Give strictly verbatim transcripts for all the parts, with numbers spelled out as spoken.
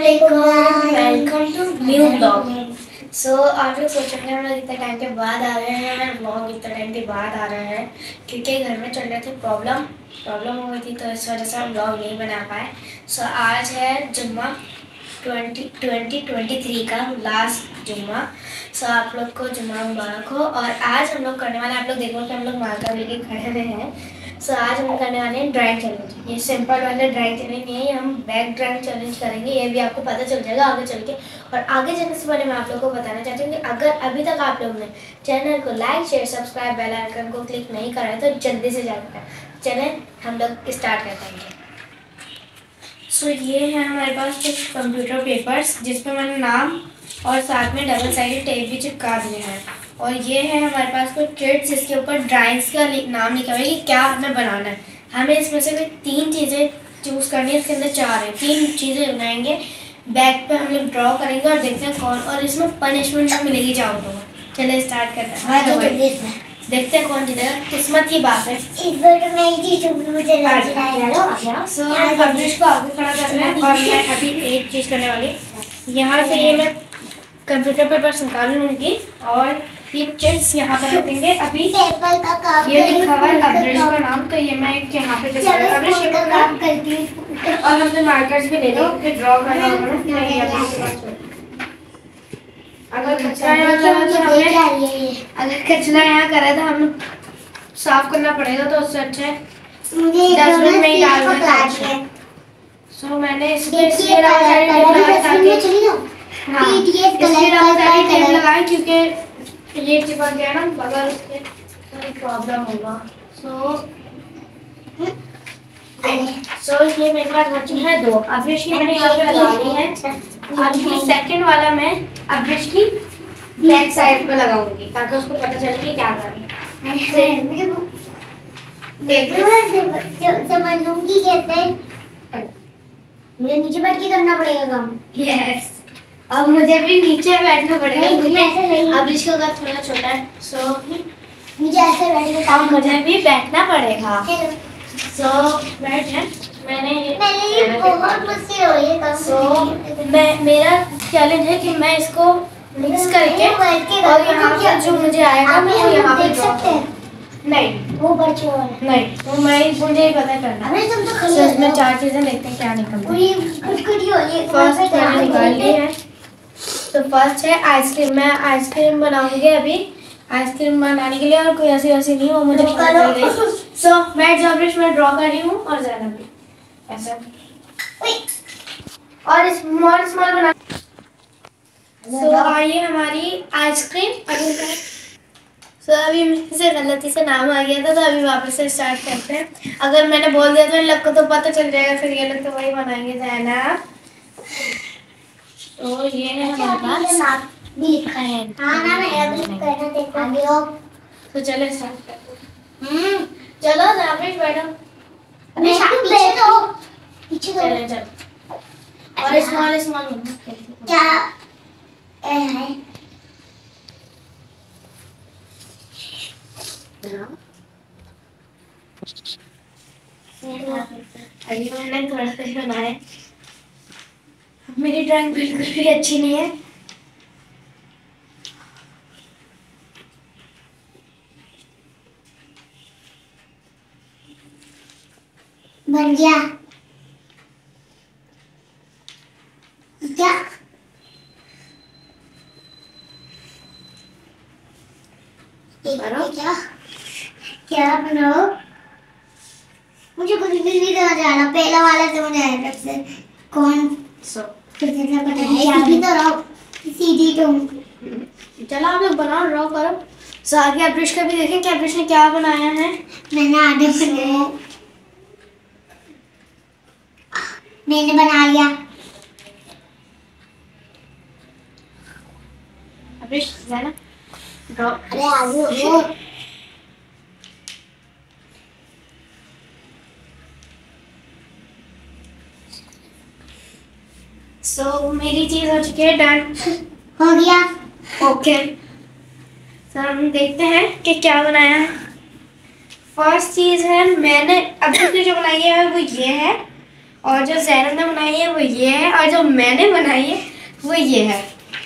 Welcome to new vlog. So आप लोग सोचेंगे हम लोग इतने टाइम के बाद आ रहे हैं, ब्लॉग इतने टाइम के बाद आ रहे हैं क्योंकि घर में चल रहे थे प्रॉब्लम प्रॉब्लम हो गई थी, तो इस वजह से हम ब्लॉग नहीं बना पाए। सो आज है जुम्मा ट्वेंटी ट्वेंटी ट्वेंटी थ्री का लास्ट जुम्मा। सो आप लोग को जुम्मा मुबारक हो। और आज हम लोग करने वाले, आप लोग देखो कि हम लोग मार्कर लेके खड़े हुए हैं। सो आज हम करने वाले हैं ड्राइंग चैलेंज। ये सिंपल वाला ड्राइंग चैलेंज नहीं है, ये हम बैक ड्राइंग चैलेंज करेंगे। ये भी आपको पता चल जाएगा आगे चल के। और आगे चलने से पहले मैं आप लोगों को बताना चाहती हूँ कि अगर अभी तक आप लोगों ने चैनल को like share subscribe bell icon को क्लिक नहीं करा है तो जल्दी से जाकर करें। चलें हम लोग स्टार्ट करते हैं। सो so, ये है हमारे पास कुछ कंप्यूटर पेपर्स जिसपे मैंने नाम और साथ में डबल साइडेड टेप भी चिपका दिए हैं। और ये है हमारे पास कुछ ट्रेड्स जिसके ऊपर ड्राइंग्स का नाम लिखा हुआ है कि क्या हमें बनाना है। हमें इसमें से भी तीन चीज़ें चूज़ करनी है, इसके अंदर चार है, तीन चीज़ें बनाएंगे। बैक पे हम लोग ड्रॉ करेंगे और देखते हैं कौन, और इसमें पनिशमेंट भी मिलेगी चाहो तो। चलिए स्टार्ट करते हैं। हाँ, देखते हैं कौन जीतेगा, किस्मत की बात है। इस बार मैं ही जीतूंगी, मुझे लग रहा है। सो अब्रिश को आगे खड़ा करना है और मैं अभी एक चीज़ करने वाली। यहाँ से ये मैं कंप्यूटर पेपर निकाल लूँगी और ये चिट्स यहाँ पर रखेंगे। अभी ये लिखा हुआ है अब्रिश का नाम, तो ये मैं यहाँ पे अब्रिश का नाम करती हूँ। और हमने मार्कर्स भी ले लो फिर ड्रॉ करना होगा। अगर कचरा यहाँ करा तो हमें अगर कचरा यहाँ करा तो हमें साफ करना पड़ेगा, तो उससे अच्छा है डस्टबिन में ही डाल देना। सो मैंने इसमें इसलिए टेप लगाई क्योंकि ये चिपक गया ना, अगर उसके कोई प्रॉब्लम होगा। सो सो ये मेरे पास बची है दो। अब्रिश की मैंने यहाँ पे लगा ली है। अभी सेकंड वाला मैं अब्रिश की बैक साइड पे लगाऊंगी ताकि उसको पता चले कि क्या करना है। समझ लूंगी कैसे। मुझे नीचे बैठ के करना पड़ेगा काम। यस, अब मुझे भी नीचे बैठना पड़ेगा। अब्रिश का घर थोड़ा छोटा है, सो मुझे ऐसे बैठ के काम मुझे भी बैठना पड़ेगा। सो बैठ है। मैंने मैंने ये बहुत मुश्किल हो रही है। सो मैं मेरा चैलेंज है कि मैं इसको मिक्स करके और यहाँ पर जो मुझे आएगा मैं यहाँ पे ड्रॉ करूँ। नहीं वो बच्चे वाला नहीं, तो मैं मुझे ही पता करना। अरे तुम तो so, इसमें चार चीजें देखते हैं क्या निकलती है। कुछ हो रही है। फर्स्ट मैंने निकाल ली है। तो फर्स्ट है आइसक्रीम। मैं आइसक्रीम बनाऊंगी अभी। आइसक्रीम बनाने के लिए और कोई ऐसी वैसी नहीं हो, मुझे पता चल गई। सो मैं जबरिश में ड्रॉ कर रही हूँ और ज़्यादा भी ऐसा और स्मॉल स्मॉल बना। सो आइए हमारी आइसक्रीम अभी तक। सो अभी मुझसे गलती से नाम आ गया था, तो अभी वापस से स्टार्ट करते हैं। अगर मैंने बोल दिया तो इन लोग को तो पता चल जाएगा, फिर ये लोग तो वही बनाएंगे जाना। तो ये है हमारे पास भी लिखा है। हाँ ना, मैं अभी करना देखा आगे हो। तो चलो स्टार्ट करते हैं। हम्म चलो जबरिश बैठो। अभी पीछे तो पीछे तो चलो चलो और स्मॉल स्मॉल क्या है। अभी मैंने थोड़ा सा ही बनाया। मेरी ड्राइंग बिल्कुल भी अच्छी नहीं है। बन गया क्या? क्या क्या बनाओ? मुझे कुछ भी नहीं समझ आ रहा। पहला वाला तो मुझे आया से कौन सो कितना पता है क्या भी तो रहो सीधी तुम। चलो आप लोग बनाओ, ड्रॉ करो। सो आगे अब्रिश का भी देखें कि अब्रिश ने क्या बनाया है। मैंने आधे बनाया, मैंने बना लिया। अब्रिश है ना ड्रॉ। अरे आगे हो। सो so, मेरी चीज हो चुकी है, डन हो गया। ओके सो हम देखते हैं कि क्या बनाया है। फर्स्ट चीज़ है मैंने अभी जो बनाई है वो ये है, और जो जैनब ने बनाई है वो ये है, और जो मैंने बनाई है वो ये है।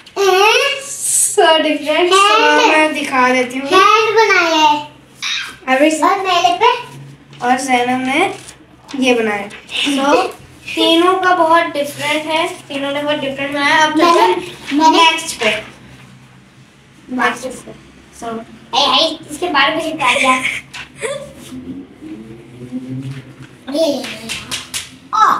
So different. मैं दिखा देती हूँ। हैंड बनाया है अभी और मेरे पे और जैनब ने ये बनाया। सो तीनों का बहुत डिफरेंट है, तीनों ने बहुत डिफरेंट बनाया। अब चलते हैं नेक्स्ट पे। नेक्स्ट पे सो ए ए इसके बारे में चिपका दिया। ये ओ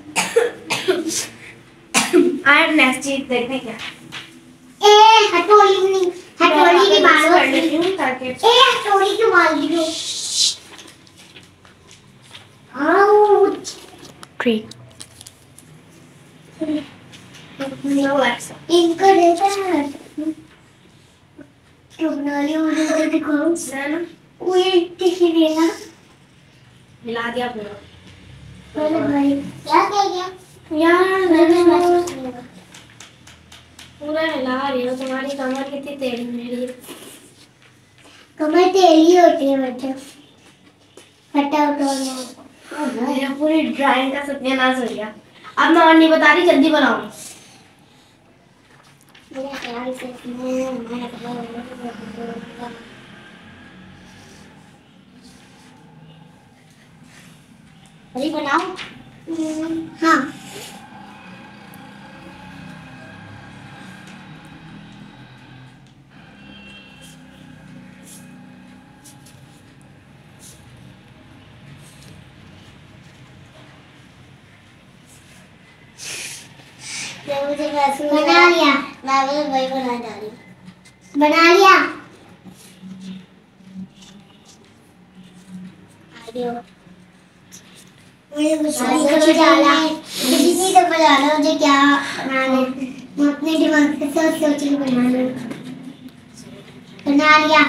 आई नेक्स्ट चीज देखने क्या। ए हथौड़ी नहीं, हथौड़ी की मारो कर लेती हूँ ताकि ए हथौड़ी की मार दी आउच ट्री नो ऐसा इनका देता है क्यों बना लिया मुझे तो दिखाओ जैनब कोई टिकी देना मिला दिया पूरा। अरे भाई क्या कह गया यार मैंने मैंने पूरा हिला रही हूँ। तुम्हारी कमर कितनी टेढ़ी मेढ़ी है। कमर टेढ़ी होती है बच्चा हटा उठा मेरा पूरी ड्राइंग का सत्यानाश हो गया। अब मैं और नहीं बता रही, जल्दी बनाओ। मेरा ख्याल से मैं मैं अरे बनाओ हाँ मुझे बना लिया मैं वही बना डाली बना लिया मुझे कुछ डाला किसी से बनाना मुझे क्या बनाना मैं अपने दिमाग से सोच सोच के बनाना बना लिया।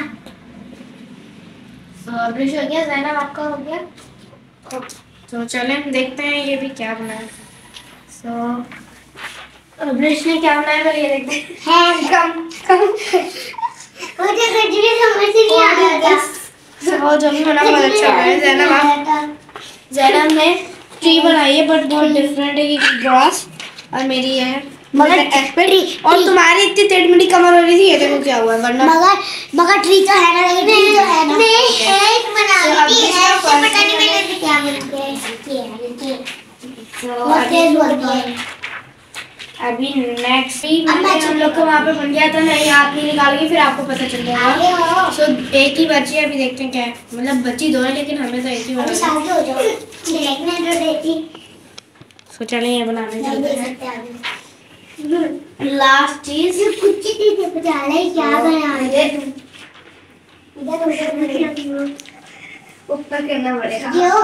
तो ब्रश हो गया, जैनब आपका हो गया। तो चलें देखते हैं ये भी क्या बनाया। सो ब्रश ने क्या बनाया पहले ये देखते हैं। है कम कम मुझे कुछ भी समझ नहीं आ रहा था। सो जो भी बना बहुत अच्छा है। जैनब आप जैनब ने ट्री बनाई है बट बहुत डिफरेंट है कि ग्रास, और मेरी है मगर एप्पल। और तुम्हारी इतनी टेढ़ी मेढ़ी कमर हो रही थी, ये देखो क्या हुआ है। वरना मगर मगर ट्री तो है ना, लेकिन ट्री तो है ना। मैं एक बना ली है, पता नहीं मैंने क्या बना दिया है। बहुत तेज बोलती है। अभी नेक्स्ट भी हम लोग को वहाँ पे बन गया था ना, ये हाथ नहीं निकालेंगे फिर आपको पता चल जाएगा। सो एक ही बची है, अभी देखते हैं क्या है। मतलब बची दो है लेकिन हमें तो एक ही बना। शादी हो जाओ देखने तो देती। सो चलें ये बनाने चलते हैं। लास्ट चीज कुछ चीज बचा रहे क्या बना रहे इधर उधर ऊपर करना पड़ेगा। क्यों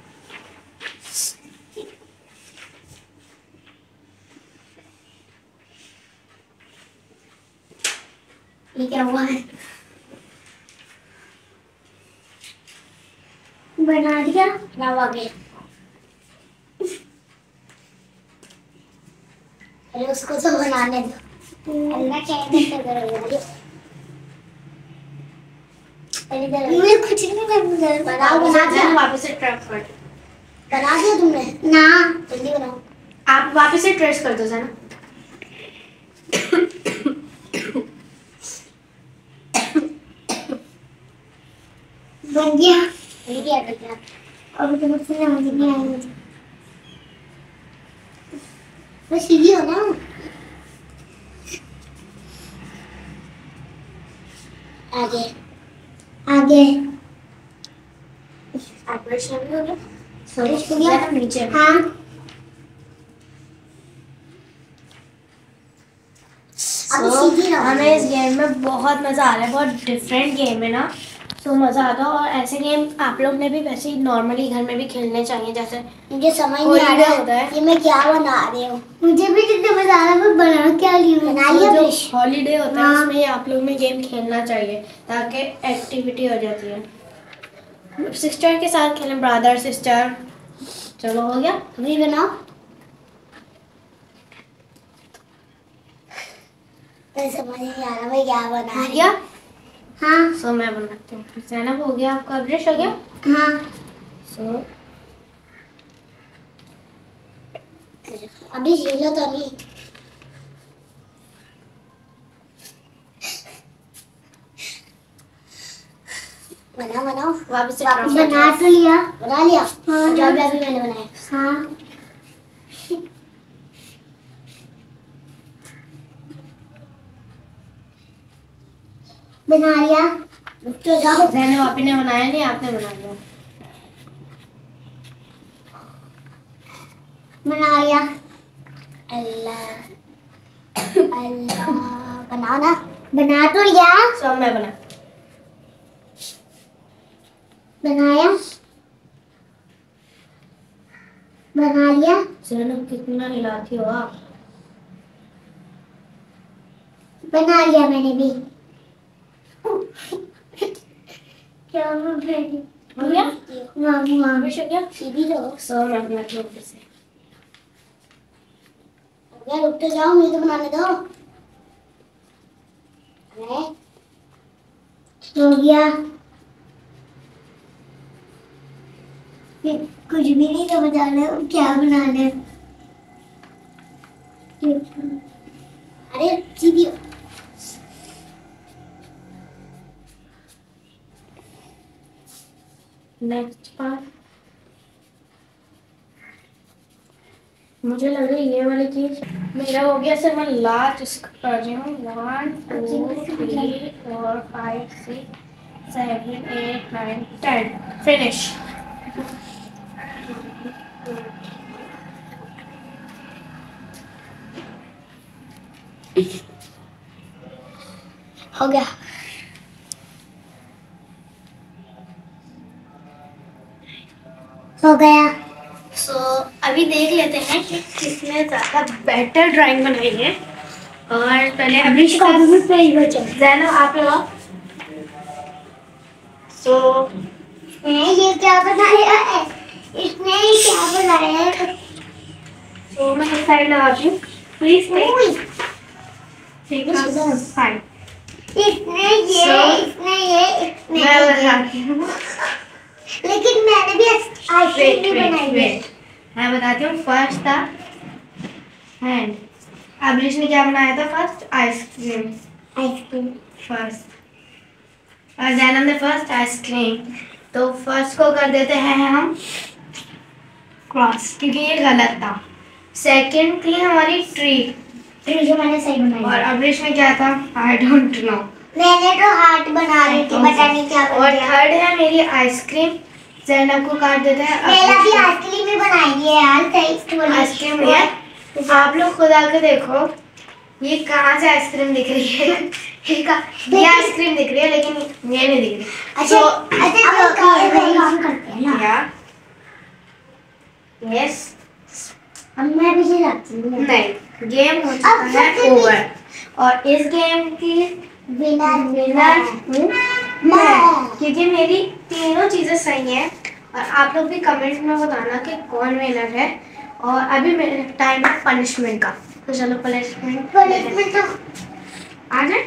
ये क्या हुआ है बना दिया लावा गया। अरे उसको तो बनाने दो अल्लाह कहते तो करोगे। अरे मैं कुछ नहीं कर बनाओ बना दिया वापस से ट्रेस कर दो। बना दिया तुमने ना जल्दी बनाओ। आप वापस से ट्रेस कर दो ना। बन गया ये क्या करना अब तो मुझसे ना मुझे नहीं आएगा मुझे बस सीधी हो ना आगे आगे ऑपरेशन हो गया। सॉरी इसको क्या नीचे हाँ अब सीधी रहो। हमें इस गेम में बहुत मज़ा आ रहा है, बहुत डिफरेंट गेम है ना, तो मज़ा आता है। और ऐसे गेम आप लोग ने भी वैसे ही नॉर्मली घर में भी खेलने चाहिए। जैसे मुझे समझ नहीं आ रहा होता है ये मैं क्या बना रही हूँ। मुझे भी जितना मजा आ रहा है मैं बना क्या रही हूँ। बना लिया जो फिश हॉलीडे होता है हाँ। उसमें आप लोग में गेम खेलना चाहिए ताकि एक्टिविटी हो जाती है। सिस्टर के साथ खेलें, ब्रदर सिस्टर। चलो हो गया, भी बनाओ मैं समझ नहीं आ रहा मैं क्या बना हो रही गया। हाँ सो मैं बनाती हूँ। जैनब हो गया, आपका ब्रश हो गया। हाँ सो अभी हिलो तो नहीं। बना बनाओ वापस से वापस बना तो लिया बना लिया हाँ जो अभी अभी मैंने बनाया हाँ बना लिया तो जाओ मैंने वापी ने बनाया नहीं आपने बना लिया बना लिया अल्लाह अल्लाह बनाओ ना बना तो लिया सब मैं बना बनाया बना लिया चलो कितना हिलाती हो आप बना लिया मैंने भी क्या हो गया हो गया मामू मामू खुश हो गया सीधी लो सब मैं बना के ऊपर से यार रुक तो जाओ मुझे तो बनाने दो अरे हो गया ये कुछ भी नहीं तो बता रहे क्या बनाना है अरे सीधी नेक्स्ट पार्ट मुझे लग रही है ये वाली चीज मेरा हो गया सर मैं लास्ट इसका कर रही हूँ one two three four five six seven eight nine ten finish हो गया हो गया सो so, अभी देख लेते हैं कि किसने ज़्यादा बेटर ड्राइंग बनाई है और पहले अभी जैनो आप लगाओ सो ये क्या बनाया है इसने क्या बनाया है सो मैं इस साइड लगाती हूँ प्लीज ठीक है फाइन इसने ये So, इसने ये इसने मैं ये। बताती हूँ लेकिन मैंने भी आइसक्रीम भी बनाई है मैं बताती हूँ फर्स्ट था हैंड अभिष ने क्या बनाया था फर्स्ट आइसक्रीम आइसक्रीम फर्स्ट और जैनब ने फर्स्ट आइसक्रीम तो फर्स्ट को कर देते हैं हम क्रॉस क्योंकि ये गलत था सेकंड थी हमारी ट्री ट्री जो मैंने सही बनाई और अभिष में क्या था आई डोंट नो मैंने तो हार्ट बना रही थी पता नहीं क्या बन और गया थर्ड है मेरी आइसक्रीम जैनब को काट देते हैं मेरा भी अभिष को- आइसक्रीम ही बनाई है यार टेस्ट वाली आइसक्रीम है आप लोग खुद आके देखो ये कहाँ से आइसक्रीम दिख रही है ये का- ये आइसक्रीम दिख रही है लेकिन ये नहीं दिख रही अच्छा So, अच्छा अब एक काम करते हैं ना या यस अब मैं भी जाती हूँ नहीं गेम हो चुका अब है सबसे ओवर और इस गेम की विनर विनर मैं मैं क्योंकि मेरी तीनों चीजें सही हैं और आप लोग भी कमेंट में बताना कि कौन विनर है और अभी मेरे टाइम है पनिशमेंट का तो चलो पनिशमेंट पनिशमेंट तो आ जाए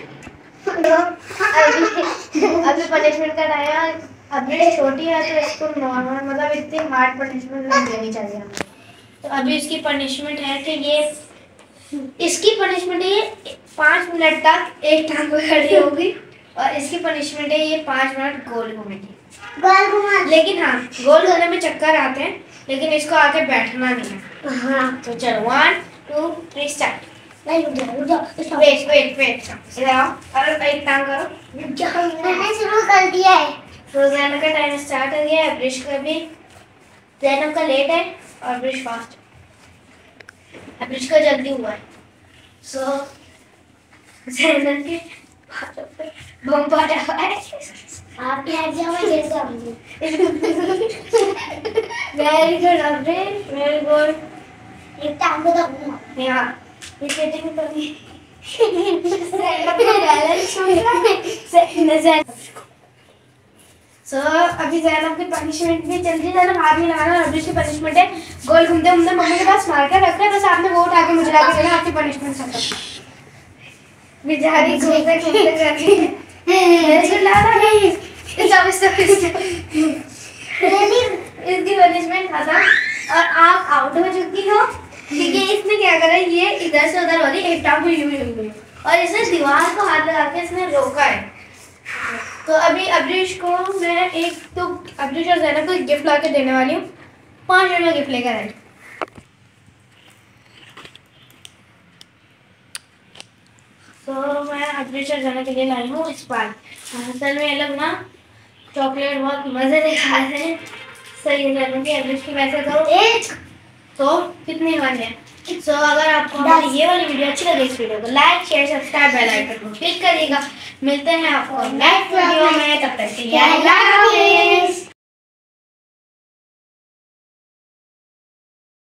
अभी अभी पनिशमेंट का टाइम है अभी छोटी है तो इसको नॉर्मल मतलब इतनी हार्ड पनिशमेंट नहीं देनी चाहिए हमें तो अभी इसकी पनिशमेंट है कि ये इसकी पनिशमेंट है ये पाँच मिनट तक एक टांग पे खड़ी होगी और इसकी पनिशमेंट है ये पाँच मिनट गोल घूमेगी गोल घुमा लेकिन हाँ गोल घूमने में चक्कर आते हैं लेकिन इसको आके बैठना नहीं है हाँ तो चलो वन टू थ्री स्टार्ट नहीं रुक जाओ रुक जाओ वेट वेट वेट इधर आओ और एक टांग करो रुक जाओ मैंने शुरू कर दिया है तो जैनब का टाइम स्टार्ट हो गया है ब्रिश का भी जैनब का लेट है और ब्रिश फास्ट ब्रिश का जल्दी हुआ है सो जैनब के हाथों पे बम पड़ा हुआ है आप यहाँ जाओ मैं गिर जाऊंगी very good Abrish very good एक टांग को दबूंगा यहाँ विकेटिंग करी सो अभी जैनब की पनिशमेंट भी जल्दी जैनब हाथ में लगाना और अभी की पनिशमेंट है गोल घूमते घूमते मम्मी के पास मार कर रख रहे बस आपने वो उठा के मुझे ला के देना आपकी पनिशमेंट खत्म बेचारी घूमते घूमते कर रही है मेरे को ला रहा नहीं स्टॉप स्टॉप स्टॉप इसकी पनिशमेंट खत्म और आप आउट हो चुकी हो क्योंकि इसने क्या करा, ये इधर से उधर वाली एक टांग को यूं यूं यूं और इसने दीवार को हाथ लगा के इसने रोका है। तो अभी अब्रिश को मैं एक तो अब्रिश और ज़ैनब को एक गिफ्ट ला के देने वाली हूँ। पाँच मिनट में गिफ्ट लेकर आई। तो मैं अब्रिश और ज़ैनब के लिए लाई हूँ स्पार्क। असल में ये लोग ना चॉकलेट बहुत मज़े से खा रहे हैं। सही है ज़ैनब की, अब्रिश की वैसे तो एक तो कितने बने हैं। सो so, अगर आपको हमारी ये वाली वीडियो अच्छी लगे इस वीडियो को like share subscribe bell icon को क्लिक करिएगा। मिलते हैं आपको नेक्स्ट वीडियो में, तब तक के लिए अल्लाह हाफिज़।